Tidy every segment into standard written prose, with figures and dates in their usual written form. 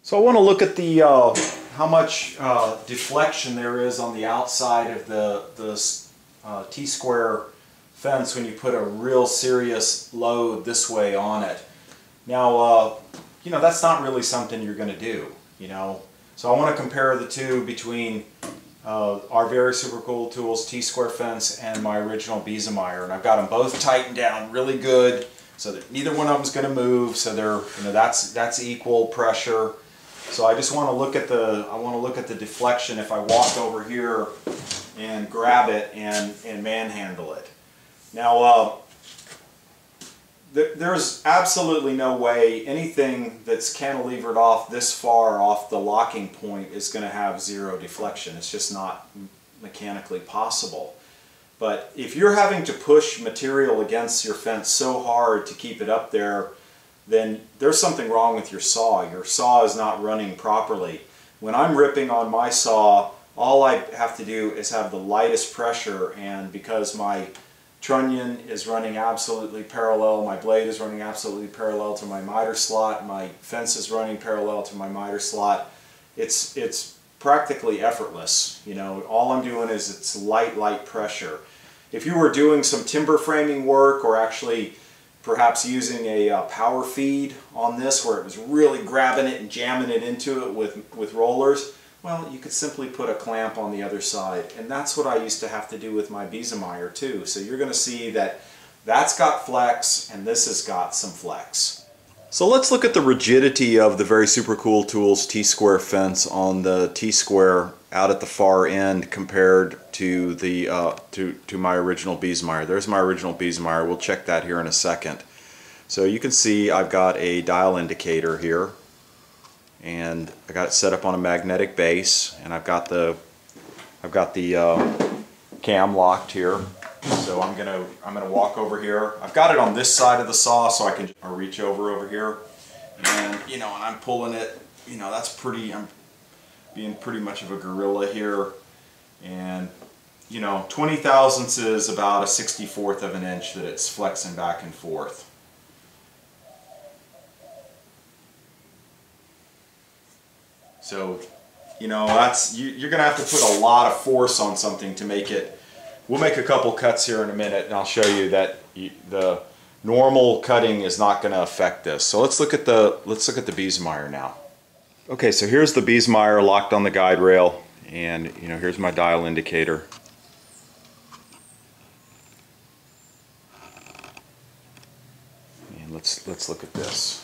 So I want to look at the how much deflection there is on the outside of the T-square fence when you put a real serious load this way on it. Now, you know, that's not really something you're going to do, you know. So I want to compare the two between our VerySuperCool Tools T-Square Fence and my original Biesemeyer, and I've got them both tightened down really good so that neither one of them is going to move. So they're, you know, that's equal pressure. So I just want to look at the deflection if I walk over here and grab it and manhandle it. Now, there's absolutely no way anything that's cantilevered off this far off the locking point is going to have zero deflection. It's just not mechanically possible. But if you're having to push material against your fence so hard to keep it up there, then there's something wrong with your saw. Your saw is not running properly. When I'm ripping on my saw, all I have to do is have the lightest pressure, and because my trunnion is running absolutely parallel, my blade is running absolutely parallel to my miter slot, my fence is running parallel to my miter slot, it's practically effortless. You know, all I'm doing is it's light pressure. If you were doing some timber framing work, or actually perhaps using a power feed on this where it was really grabbing it and jamming it into it with rollers, well, you could simply put a clamp on the other side. And that's what I used to have to do with my Biesemeyer too. So you're going to see that that's got flex and this has got some flex. So let's look at the rigidity of the VerySuperCool Tools T-Square Fence on the T-Square out at the far end compared to the to my original Biesemeyer. There's my original Biesemeyer. We'll check that here in a second. So you can see I've got a dial indicator here, and I got it set up on a magnetic base, and I've got the cam locked here. So I'm gonna walk over here. I've got it on this side of the saw, so I can reach over here, and you know, and I'm pulling it. You know, that's pretty. I'm being pretty much of a gorilla here, and you know, 20 thousandths is about a 64th of an inch that it's flexing back and forth. So, you know, that's you're gonna have to put a lot of force on something to make it. We'll make a couple cuts here in a minute, and I'll show you that the normal cutting is not going to affect this. So let's look at the Biesemeyer now. Okay, so here's the Biesemeyer locked on the guide rail, and you know, here's my dial indicator. And let's look at this.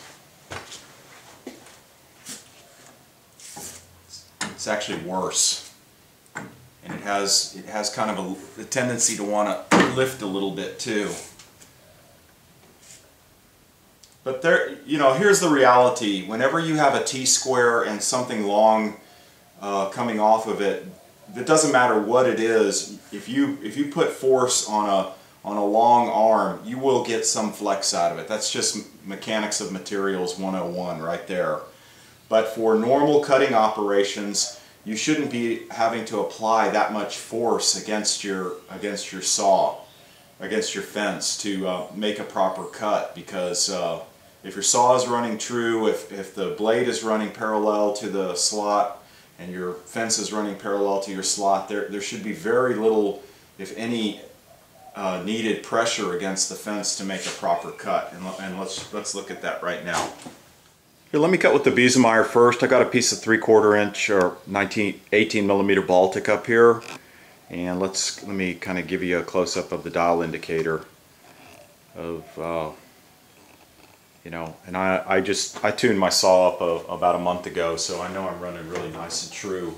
It's actually worse. And it has kind of a tendency to want to lift a little bit too. But there, you know, here's the reality. Whenever you have a T-square and something long coming off of it, it doesn't matter what it is. If you put force on a long arm, you will get some flex out of it. That's just mechanics of materials 101 right there. But for normal cutting operations, you shouldn't be having to apply that much force against your saw, against your fence to make a proper cut, because if your saw is running true, if the blade is running parallel to the slot and your fence is running parallel to your slot, there should be very little, if any, needed pressure against the fence to make a proper cut. And let's look at that right now. Here, let me cut with the Biesemeyer first. I got a piece of 3/4 inch or 18 millimeter Baltic up here, and let me kind of give you a close-up of the dial indicator of you know, and I tuned my saw up about a month ago, so I know I'm running really nice and true.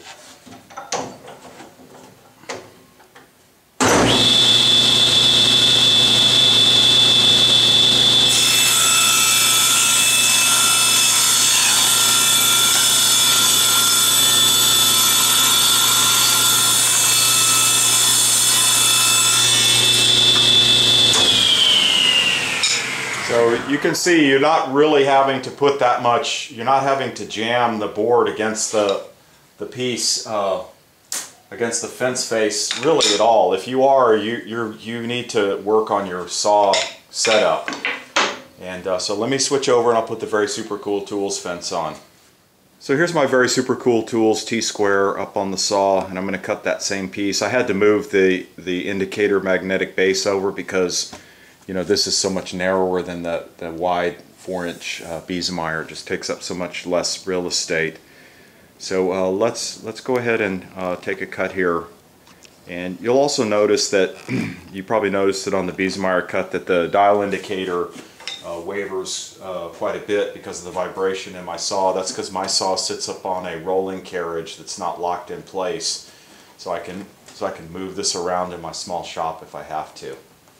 So you can see you're not really having to put that much, you're not having to jam the board against the piece, against the fence face really at all. If you are, you need to work on your saw setup. And so let me switch over and I'll put the VerySuperCool Tools fence on. So here's my VerySuperCool Tools T-Square up on the saw, and I'm going to cut that same piece. I had to move the indicator magnetic base over because, you know, this is so much narrower than the wide 4-inch Biesemeyer. It just takes up so much less real estate. So let's go ahead and take a cut here. And you'll also notice that, you probably noticed it on the Biesemeyer cut, that the dial indicator wavers quite a bit because of the vibration in my saw. That's because my saw sits up on a rolling carriage that's not locked in place. So I can move this around in my small shop if I have to.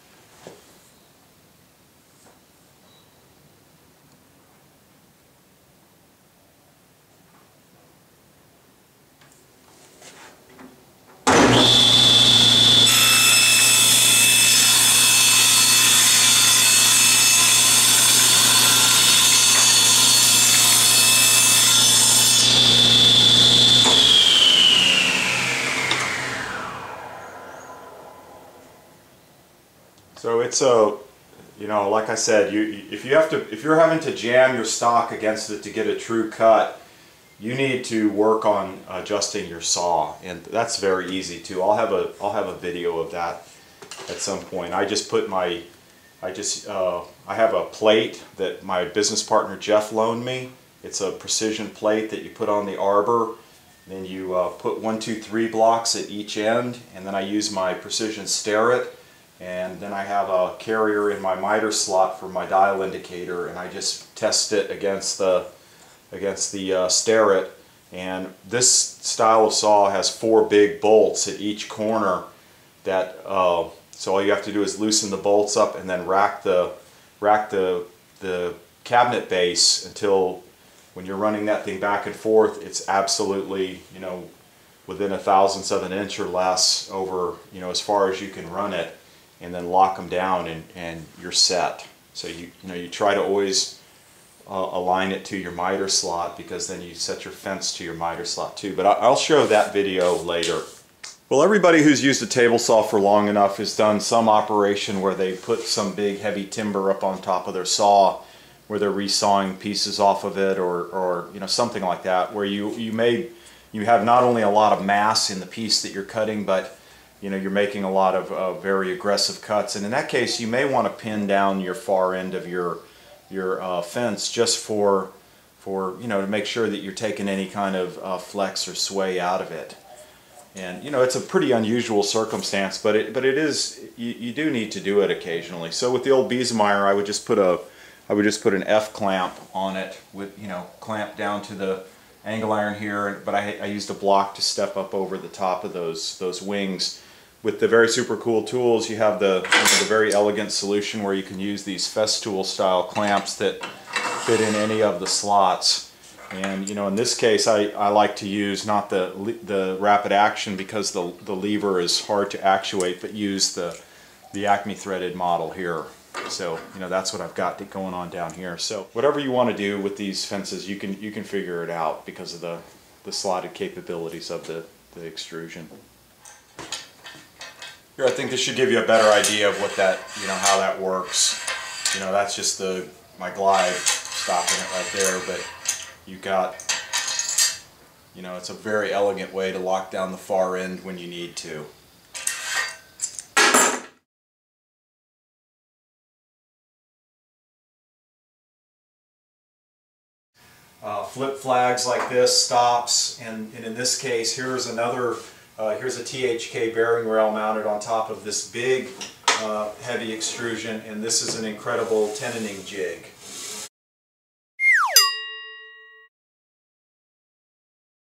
So it's a, you know, like I said, if you're having to jam your stock against it to get a true cut, you need to work on adjusting your saw, and that's very easy too. I'll have a video of that at some point. I just put my, I have a plate that my business partner Jeff loaned me. It's a precision plate that you put on the arbor. Then you put 1, 2, 3 blocks at each end, and then I use my precision sterret. And then I have a carrier in my miter slot for my dial indicator, and I just test it against the sterret. And this style of saw has 4 big bolts at each corner. That so all you have to do is loosen the bolts up and then rack the cabinet base until, when you're running that thing back and forth, it's absolutely, you know, within 1/1000th of an inch or less over, you know, as far as you can run it. And then lock them down, and you're set. So you try to always align it to your miter slot, because then you set your fence to your miter slot too. But I'll show that video later. Well, everybody who's used a table saw for long enough has done some operation where they put some big heavy timber up on top of their saw, where they're resawing pieces off of it, or you know, something like that, where you have not only a lot of mass in the piece that you're cutting, but you know, you're making a lot of very aggressive cuts. And in that case, you may want to pin down your far end of your fence, just for you know, to make sure that you're taking any kind of flex or sway out of it. And you know, it's a pretty unusual circumstance, but it is, you do need to do it occasionally. So with the old Biesemeyer, I would just put an F clamp on it, with, you know, clamp down to the angle iron here, but I used a block to step up over the top of those wings. With the VerySuperCool tools, you have the very elegant solution where you can use these Festool style clamps that fit in any of the slots. And you know, in this case, I like to use not the rapid action, because the lever is hard to actuate, but use the Acme threaded model here. So you know, that's what I've got going on down here. So whatever you want to do with these fences, you can figure it out because of the slotted capabilities of the extrusion. Here, I think this should give you a better idea of what that, you know, how that works. You know, that's just my glide stopping it right there, but you got, you know, it's a very elegant way to lock down the far end when you need to. Flip flags like this, stops, and in this case, here's another. Here's a THK bearing rail mounted on top of this big heavy extrusion, and this is an incredible tenoning jig.